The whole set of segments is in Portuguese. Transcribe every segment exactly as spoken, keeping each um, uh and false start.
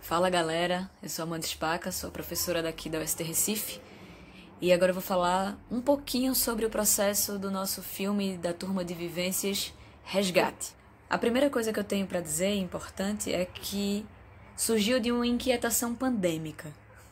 Fala galera, eu sou Amanda Spaca, sou professora daqui da U S T Recife e agora eu vou falar um pouquinho sobre o processo do nosso filme da Turma de Vivências Resgate. A primeira coisa que eu tenho para dizer, importante, é que surgiu de uma inquietação pandêmica.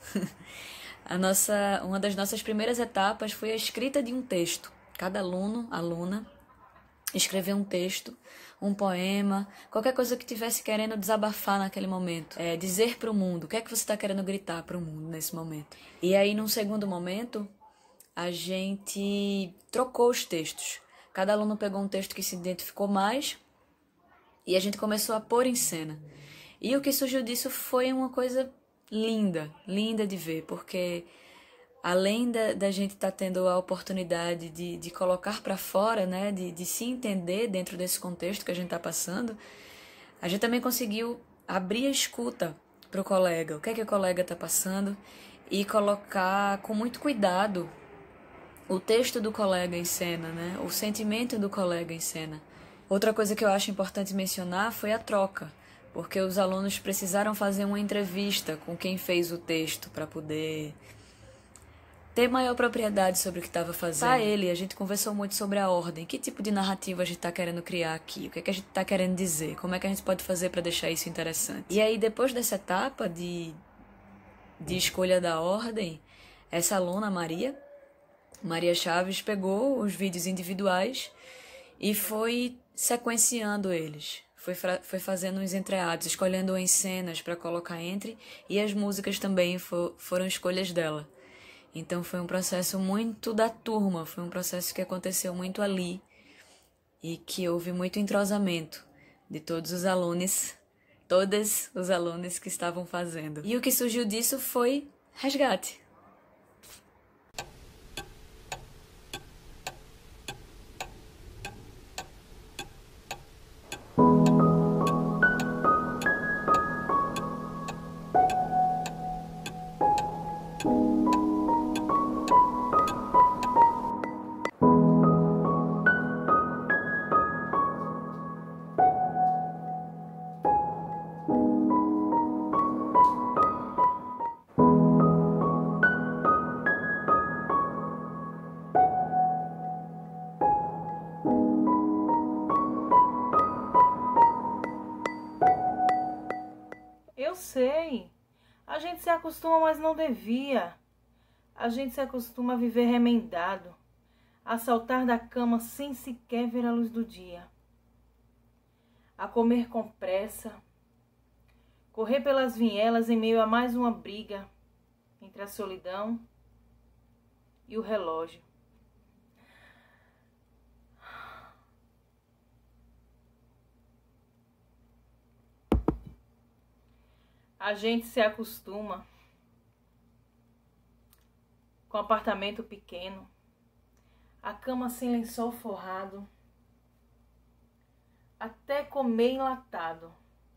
A nossa, uma das nossas primeiras etapas foi a escrita de um texto. Cada aluno, aluna, escrever um texto, um poema, qualquer coisa que estivesse querendo desabafar naquele momento. É, dizer para o mundo, o que é que você está querendo gritar para o mundo nesse momento. E aí, num segundo momento, a gente trocou os textos. Cada aluno pegou um texto que se identificou mais e a gente começou a pôr em cena. E o que surgiu disso foi uma coisa linda, linda de ver, porque além da, da gente estar tá tendo a oportunidade de, de colocar para fora, né, de, de se entender dentro desse contexto que a gente está passando, a gente também conseguiu abrir a escuta para o colega, o que é que o colega está passando, e colocar com muito cuidado o texto do colega em cena, né, o sentimento do colega em cena. Outra coisa que eu acho importante mencionar foi a troca, porque os alunos precisaram fazer uma entrevista com quem fez o texto para poder ter maior propriedade sobre o que estava fazendo. Tá ele, a gente conversou muito sobre a ordem, que tipo de narrativa a gente está querendo criar aqui, o que é que a gente está querendo dizer, como é que a gente pode fazer para deixar isso interessante. E aí, depois dessa etapa de, de escolha da ordem, essa aluna, Maria, Maria Chaves, pegou os vídeos individuais e foi sequenciando eles. Foi, foi fazendo uns entreados, escolhendo as cenas para colocar entre, e as músicas também for, foram escolhas dela. Então foi um processo muito da turma, foi um processo que aconteceu muito ali e que houve muito entrosamento de todos os alunos, todos os alunos que estavam fazendo. E o que surgiu disso foi resgate. Eu sei. A gente se acostuma, mas não devia. A gente se acostuma a viver remendado, a saltar da cama sem sequer ver a luz do dia, a comer com pressa, correr pelas vielas em meio a mais uma briga entre a solidão e o relógio. A gente se acostuma com apartamento pequeno, a cama sem lençol forrado, até comer enlatado.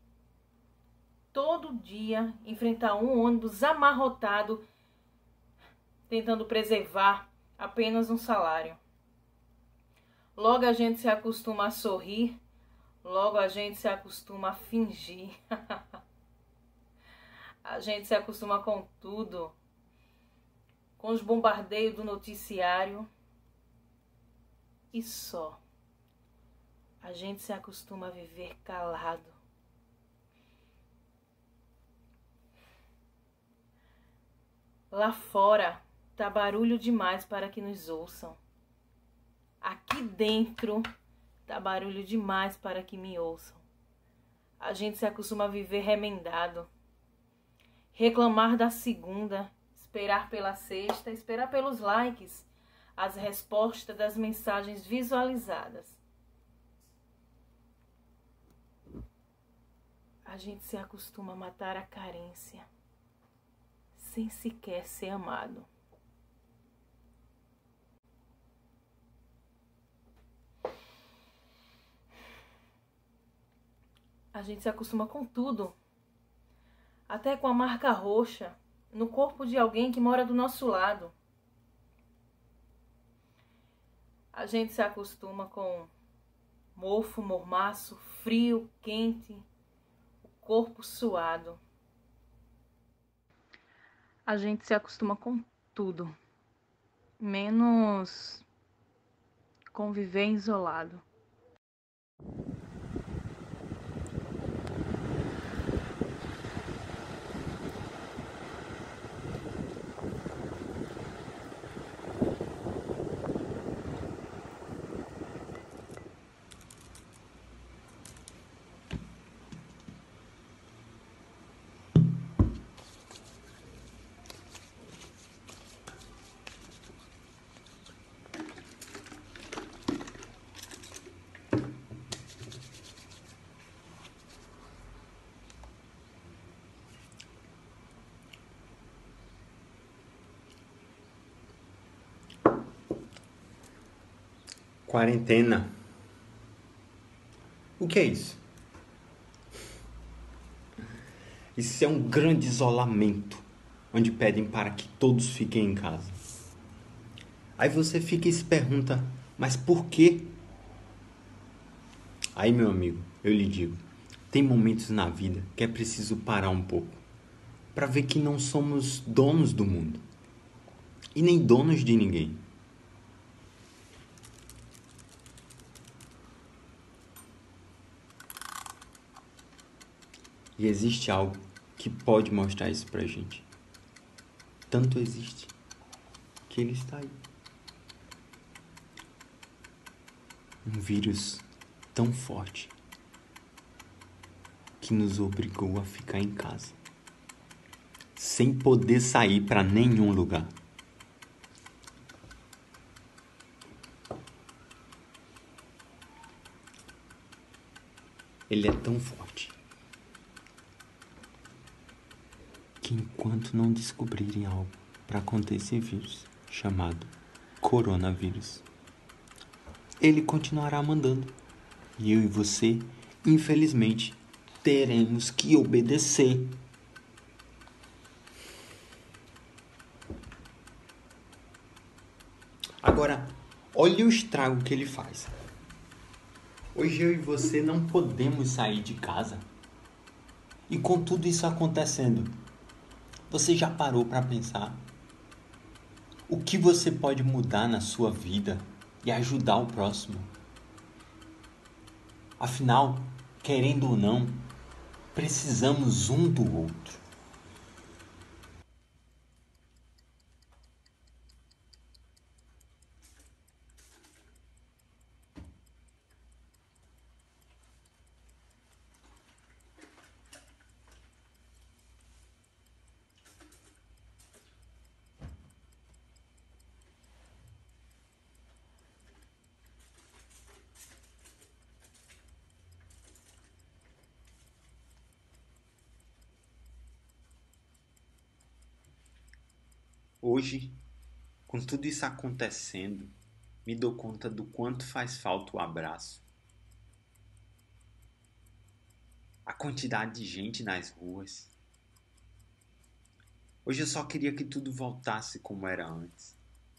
Todo dia enfrentar um ônibus amarrotado, tentando preservar apenas um salário. Logo a gente se acostuma a sorrir, logo a gente se acostuma a fingir. A gente se acostuma com tudo, com os bombardeios do noticiário e só. A gente se acostuma a viver calado. Lá fora tá barulho demais para que nos ouçam. Aqui dentro tá barulho demais para que me ouçam. A gente se acostuma a viver remendado. Reclamar da segunda, esperar pela sexta, esperar pelos likes, as respostas das mensagens visualizadas. A gente se acostuma a matar a carência, sem sequer ser amado. A gente se acostuma com tudo. Até com a marca roxa no corpo de alguém que mora do nosso lado. A gente se acostuma com mofo, mormaço, frio, quente, o corpo suado. A gente se acostuma com tudo, menos conviver isolado. Quarentena. O que é isso? Isso é um grande isolamento, onde pedem para que todos fiquem em casa. Aí você fica e se pergunta, mas por quê? Aí, meu amigo, eu lhe digo, tem momentos na vida que é preciso parar um pouco, para ver que não somos donos do mundo, e nem donos de ninguém. E existe algo que pode mostrar isso pra gente. Tanto existe que ele está aí. Um vírus tão forte que nos obrigou a ficar em casa, sem poder sair para nenhum lugar. Ele é tão forte que enquanto não descobrirem algo para conter esse vírus, chamado coronavírus, ele continuará mandando. E eu e você, infelizmente, teremos que obedecer. Agora, olha o estrago que ele faz. Hoje eu e você não podemos sair de casa. E com tudo isso acontecendo, você já parou para pensar o que você pode mudar na sua vida e ajudar o próximo? Afinal, querendo ou não, precisamos um do outro. Hoje, com tudo isso acontecendo, me dou conta do quanto faz falta o abraço. A quantidade de gente nas ruas. Hoje eu só queria que tudo voltasse como era antes.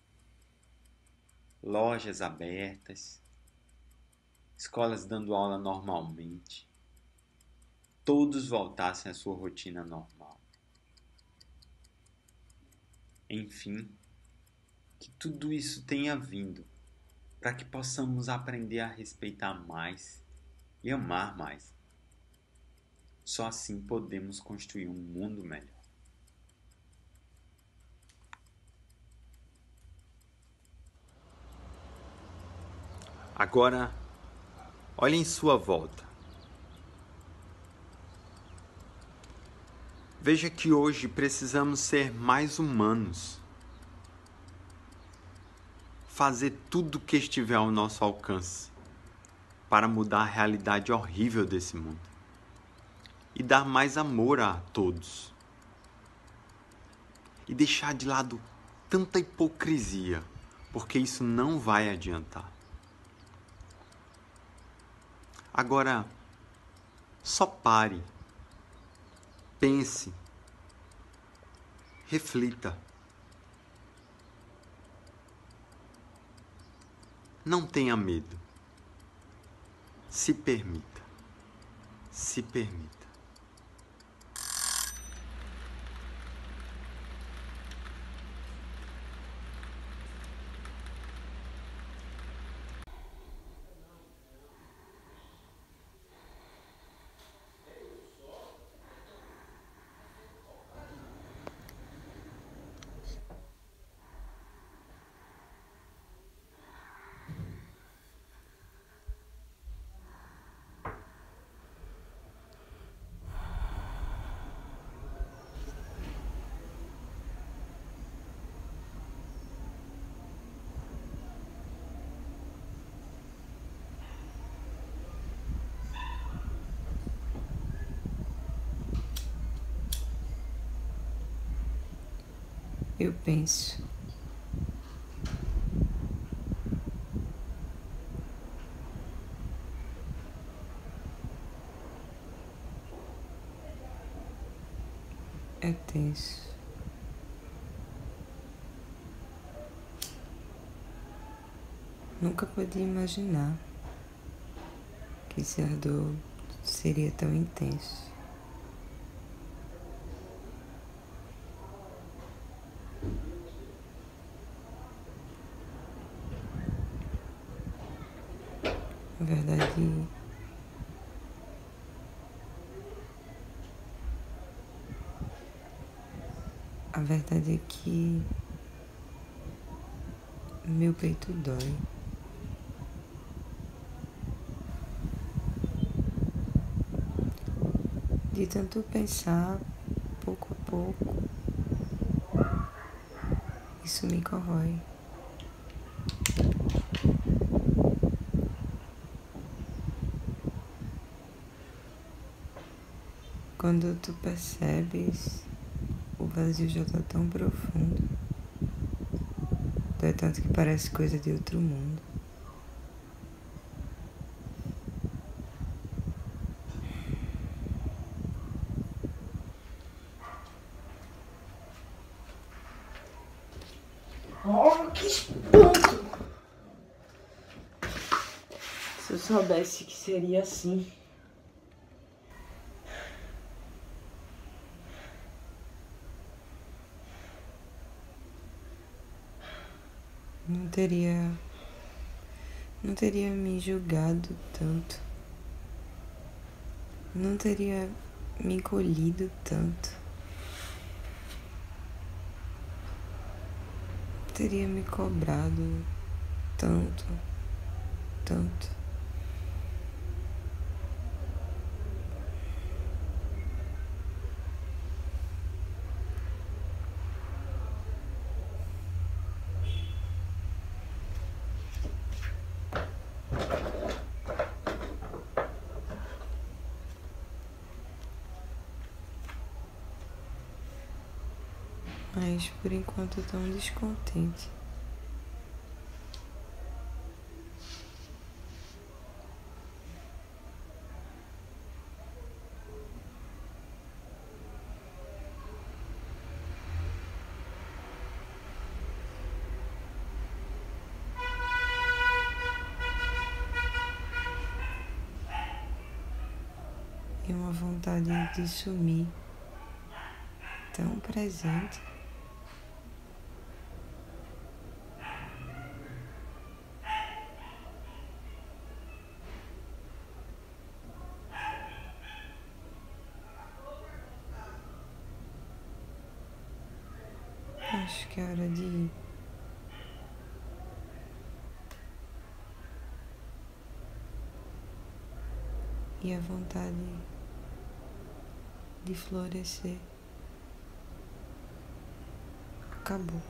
Lojas abertas, escolas dando aula normalmente, todos voltassem à sua rotina normal. Enfim, que tudo isso tenha vindo para que possamos aprender a respeitar mais e amar mais. Só assim podemos construir um mundo melhor. Agora, olhe em sua volta. Veja que hoje precisamos ser mais humanos. Fazer tudo o que estiver ao nosso alcance para mudar a realidade horrível desse mundo e dar mais amor a todos. E deixar de lado tanta hipocrisia, porque isso não vai adiantar. Agora, só pare, pense, reflita. Não tenha medo. Se permita. Se permita. Eu penso. É tenso. Nunca podia imaginar que esse ardor seria tão intenso. Na verdade, a verdade é que meu peito dói. De tanto pensar, pouco a pouco, isso me corrói. Quando tu percebes, o vazio já tá tão profundo. Dói tanto que parece coisa de outro mundo. Oh, que espanto! Se eu soubesse que seria assim. Não teria... Não teria me julgado tanto. Não teria me encolhido tanto. Teria me cobrado tanto, tanto. Mas por enquanto tão descontente. E uma vontade de sumir tão presente. Acho que é hora de ir. E a vontade de florescer acabou.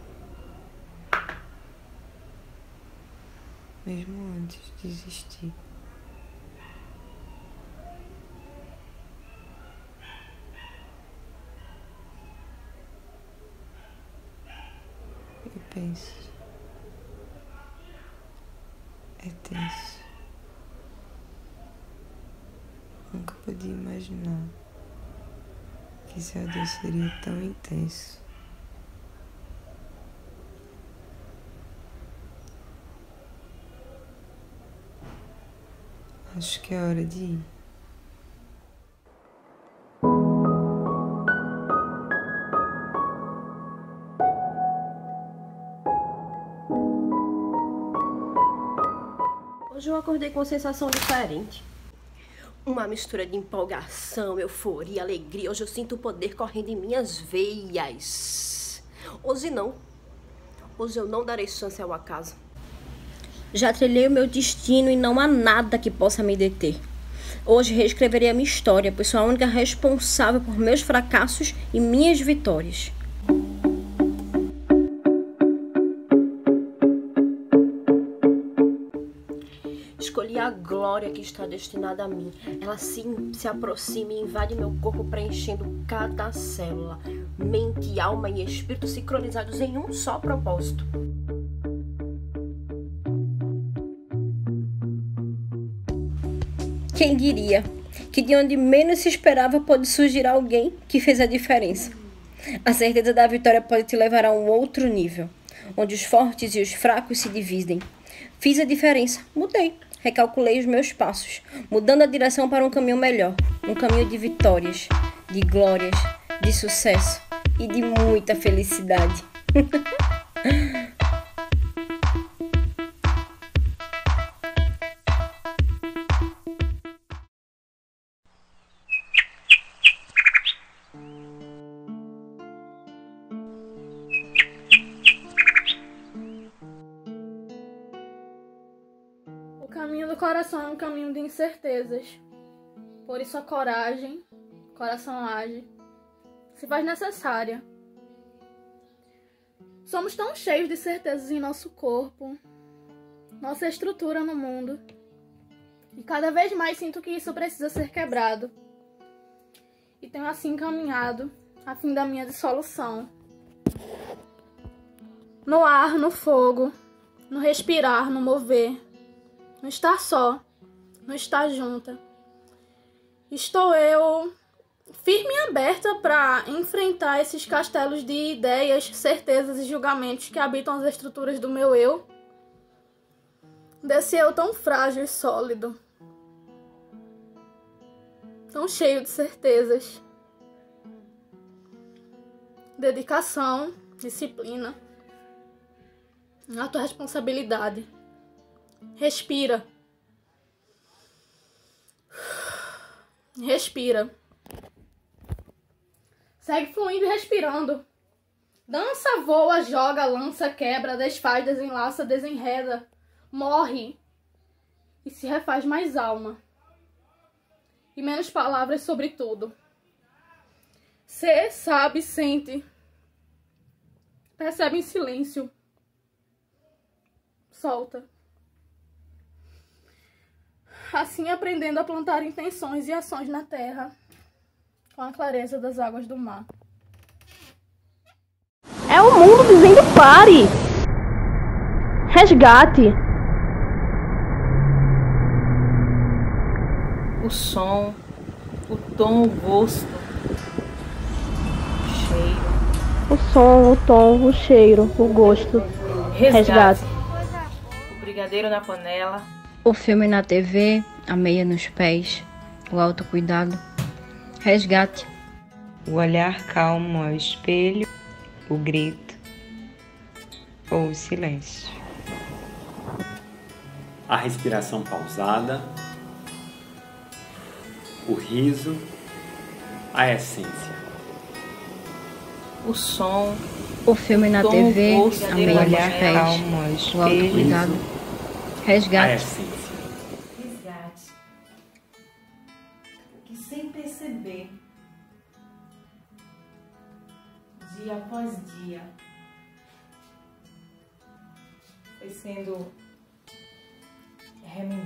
Mesmo antes de existir. Eu penso. É tenso. Nunca podia imaginar que esse ardor seria tão intenso. Acho que é hora de ir. Hoje eu acordei com uma sensação diferente. Uma mistura de empolgação, euforia, alegria. Hoje eu sinto o poder correndo em minhas veias. Hoje não. Hoje eu não darei chance ao acaso. Já trilhei o meu destino e não há nada que possa me deter. Hoje reescreverei a minha história, pois sou a única responsável por meus fracassos e minhas vitórias. Escolhi a glória que está destinada a mim. Ela sim se aproxima e invade meu corpo, preenchendo cada célula. mente, alma e espírito sincronizados em um só propósito. Quem diria que de onde menos se esperava pode surgir alguém que fez a diferença? A certeza da vitória pode te levar a um outro nível, onde os fortes e os fracos se dividem. Fiz a diferença, mudei, recalculei os meus passos, mudando a direção para um caminho melhor, um caminho de vitórias, de glórias, de sucesso e de muita felicidade. O caminho do coração é um caminho de incertezas. Por isso a coragem, o coração age, se faz necessária. Somos tão cheios de certezas em nosso corpo, nossa estrutura no mundo. E cada vez mais sinto que isso precisa ser quebrado. E tenho assim caminhado a fim da minha dissolução. No ar, no fogo, no respirar, no mover. No estar só, no estar junta. Estou eu firme e aberta para enfrentar esses castelos de ideias, certezas e julgamentos que habitam as estruturas do meu eu. Desse eu tão frágil e sólido. Tão cheio de certezas. Dedicação, disciplina, autorresponsabilidade. Respira. Respira. Segue fluindo e respirando. Dança, voa, joga, lança, quebra, desfaz, desenlaça, desenreda. Morre. E se refaz mais alma. E menos palavras sobre tudo. Cê sabe, sente. Percebe em silêncio. Solta. Assim aprendendo a plantar intenções e ações na terra, com a clareza das águas do mar. É o mundo dizendo pare! Resgate! O som, o tom, o gosto, o cheiro. O som, o tom, o cheiro, o gosto. Resgate. O brigadeiro na panela. O filme na T V, a meia nos pés, o autocuidado. Resgate. O olhar calmo ao espelho, o grito ou o silêncio. A respiração pausada, o riso, a essência. O som. O filme na tom, T V, gosto, a meia nos olhar pés, calmo ao o espelho, autocuidado. A Resgate. essência. Resgate. Que sem perceber, dia após dia, foi sendo reminado